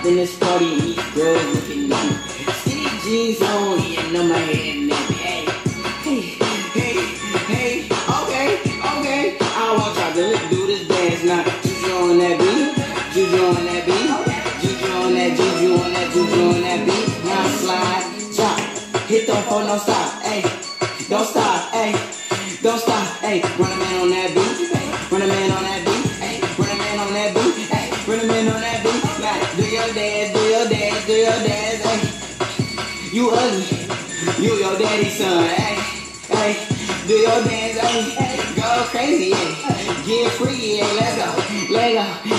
in this party and these girls looking at me. Skinny jeans on, and on my head and everything. Hey, okay. I want y'all to do this dance now. Juju on that beat, juju on that beat, juju on that, juju on that, juju on that beat. Now slide, drop, hit the phone, don't stop, ayy, don't stop, ayy, don't stop, ayy. Run a man on that beat, run a man on that beat, ayy, run a man on that beat, ayy, run a man on that beat. Now do your dance, do your dance, do your dance, ayy. You ugly, you your daddy's son, ayy, do your dance, ayy, go crazy, ayy, get free, ayy, let go.